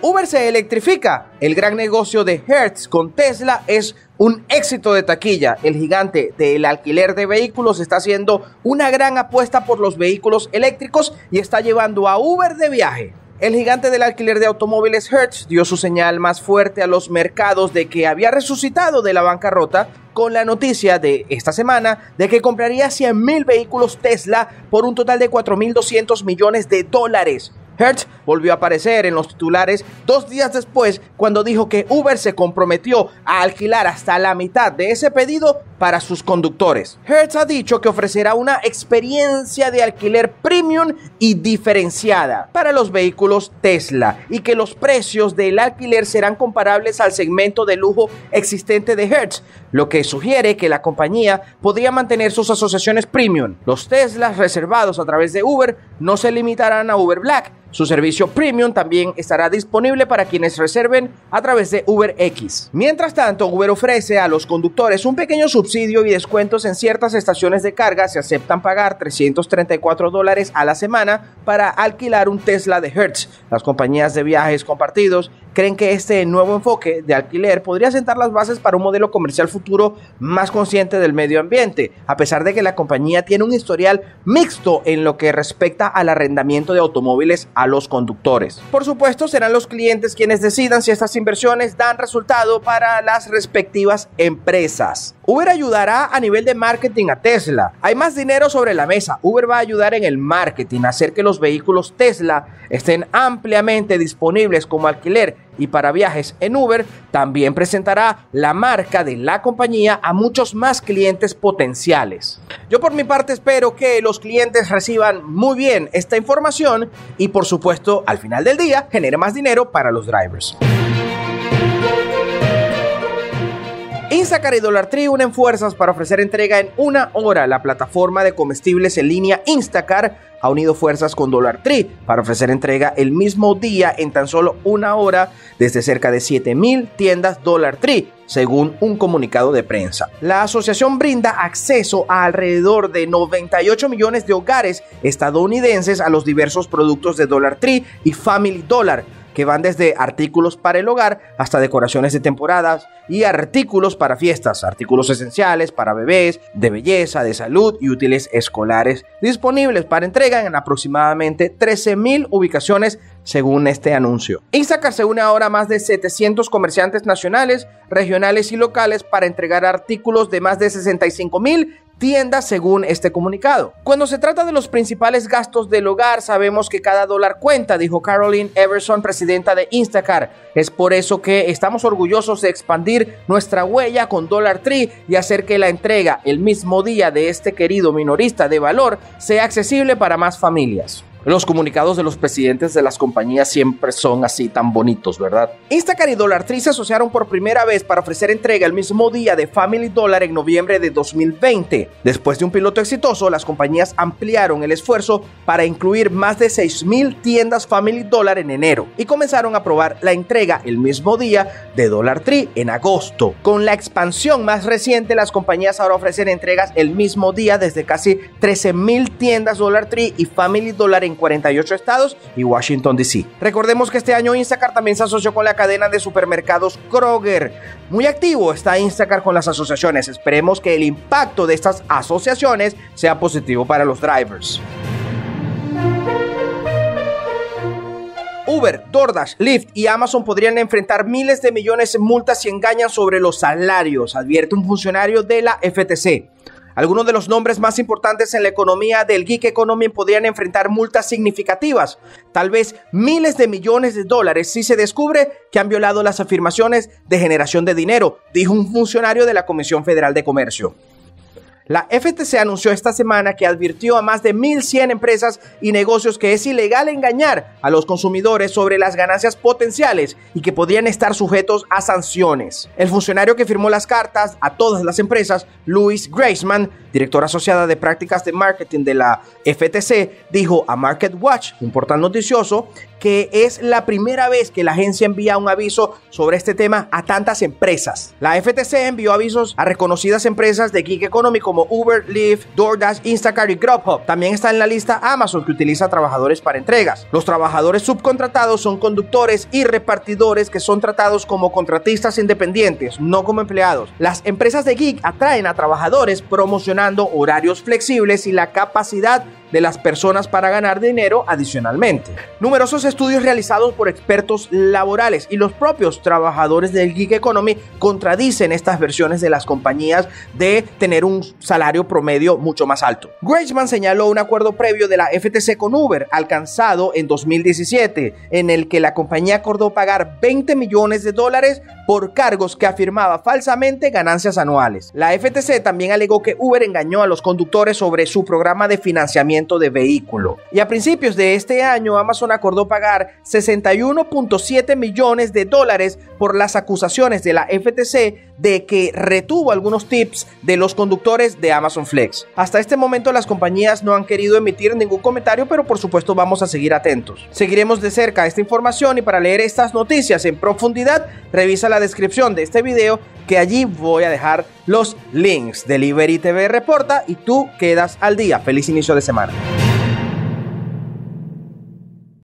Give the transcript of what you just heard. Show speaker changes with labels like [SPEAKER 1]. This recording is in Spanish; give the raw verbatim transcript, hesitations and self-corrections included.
[SPEAKER 1] Uber se electrifica. El gran negocio de Hertz con Tesla es un éxito de taquilla. El gigante del alquiler de vehículos está haciendo una gran apuesta por los vehículos eléctricos y está llevando a Uber de viaje. El gigante del alquiler de automóviles Hertz dio su señal más fuerte a los mercados de que había resucitado de la bancarrota con la noticia de esta semana de que compraría cien mil vehículos Tesla por un total de cuatro mil doscientos millones de dólares. Hertz volvió a aparecer en los titulares dos días después cuando dijo que Uber se comprometió a alquilar hasta la mitad de ese pedido para sus conductores. Hertz ha dicho que ofrecerá una experiencia de alquiler premium y diferenciada para los vehículos Tesla y que los precios del alquiler serán comparables al segmento de lujo existente de Hertz, lo que sugiere que la compañía podría mantener sus asociaciones premium. Los Teslas reservados a través de Uber no se limitarán a Uber Black. Su servicio premium también estará disponible para quienes reserven a través de UberX. Mientras tanto, Uber ofrece a los conductores un pequeño subsidio y descuentos en ciertas estaciones de carga si aceptan pagar trescientos treinta y cuatro dólares a la semana para alquilar un Tesla de Hertz. Las compañías de viajes compartidos creen que este nuevo enfoque de alquiler podría sentar las bases para un modelo comercial futuro más consciente del medio ambiente, a pesar de que la compañía tiene un historial mixto en lo que respecta al arrendamiento de automóviles a los conductores. Por supuesto, serán los clientes quienes decidan si estas inversiones dan resultado para las respectivas empresas. Uber ayudará a nivel de marketing a Tesla. Hay más dinero sobre la mesa. Uber va a ayudar en el marketing, a hacer que los vehículos Tesla estén ampliamente disponibles como alquiler y para viajes en Uber. También presentará la marca de la compañía a muchos más clientes potenciales. Yo por mi parte espero que los clientes reciban muy bien esta información y por supuesto al final del día genere más dinero para los drivers. Instacart y Dollar Tree unen fuerzas para ofrecer entrega en una hora. La plataforma de comestibles en línea Instacart ha unido fuerzas con Dollar Tree para ofrecer entrega el mismo día en tan solo una hora desde cerca de siete mil tiendas Dollar Tree, según un comunicado de prensa. La asociación brinda acceso a alrededor de noventa y ocho millones de hogares estadounidenses a los diversos productos de Dollar Tree y Family Dollar, que van desde artículos para el hogar hasta decoraciones de temporadas y artículos para fiestas, artículos esenciales para bebés, de belleza, de salud y útiles escolares, disponibles para entrega en aproximadamente trece mil ubicaciones según este anuncio. Instacart se une ahora a más de setecientos comerciantes nacionales, regionales y locales para entregar artículos de más de sesenta y cinco mil tiendas según este comunicado. Cuando se trata de los principales gastos del hogar, sabemos que cada dólar cuenta, dijo Caroline Everson, presidenta de Instacart. Es por eso que estamos orgullosos de expandir nuestra huella con Dollar Tree y hacer que la entrega el mismo día de este querido minorista de valor sea accesible para más familias. Los comunicados de los presidentes de las compañías siempre son así tan bonitos, ¿verdad? Instacart y Dollar Tree se asociaron por primera vez para ofrecer entrega el mismo día de Family Dollar en noviembre de dos mil veinte. Después de un piloto exitoso, las compañías ampliaron el esfuerzo para incluir más de seis mil tiendas Family Dollar en enero y comenzaron a probar la entrega el mismo día de Dollar Tree en agosto. Con la expansión más reciente, las compañías ahora ofrecen entregas el mismo día desde casi trece mil tiendas Dollar Tree y Family Dollar en cuarenta y ocho estados y Washington D C. Recordemos que este año Instacart también se asoció con la cadena de supermercados Kroger. Muy activo está Instacart con las asociaciones. Esperemos que el impacto de estas asociaciones sea positivo para los drivers. Uber, DoorDash, Lyft y Amazon podrían enfrentar miles de millones en multas si engañan sobre los salarios, advierte un funcionario de la F T C. Algunos de los nombres más importantes en la economía del gig economy podrían enfrentar multas significativas, tal vez miles de millones de dólares si se descubre que han violado las afirmaciones de generación de dinero, dijo un funcionario de la Comisión Federal de Comercio. La F T C anunció esta semana que advirtió a más de mil cien empresas y negocios que es ilegal engañar a los consumidores sobre las ganancias potenciales y que podrían estar sujetos a sanciones. El funcionario que firmó las cartas a todas las empresas, Louis Graceman, directora asociada de prácticas de marketing de la F T C, dijo a MarketWatch, un portal noticioso, que es la primera vez que la agencia envía un aviso sobre este tema a tantas empresas. La F T C envió avisos a reconocidas empresas de gig economy como como Uber, Lyft, DoorDash, Instacart y Grubhub. También está en la lista Amazon, que utiliza trabajadores para entregas. Los trabajadores subcontratados son conductores y repartidores que son tratados como contratistas independientes, no como empleados. Las empresas de gig atraen a trabajadores promocionando horarios flexibles y la capacidad de las personas para ganar dinero adicionalmente. Numerosos estudios realizados por expertos laborales y los propios trabajadores del gig economy contradicen estas versiones de las compañías de tener un salario promedio mucho más alto. Greisman señaló un acuerdo previo de la F T C con Uber alcanzado en dos mil diecisiete, en el que la compañía acordó pagar veinte millones de dólares por cargos que afirmaba falsamente ganancias anuales. La F T C también alegó que Uber engañó a los conductores sobre su programa de financiamiento de vehículo. Y a principios de este año, Amazon acordó pagar sesenta y uno punto siete millones de dólares por las acusaciones de la F T C de que retuvo algunos tips de los conductores de Amazon Flex. Hasta este momento las compañías no han querido emitir ningún comentario, pero por supuesto vamos a seguir atentos. Seguiremos de cerca esta información y para leer estas noticias en profundidad, revisa la descripción de este video, que allí voy a dejar los links. Delivery T V reporta y tú quedas al día. Feliz inicio de semana.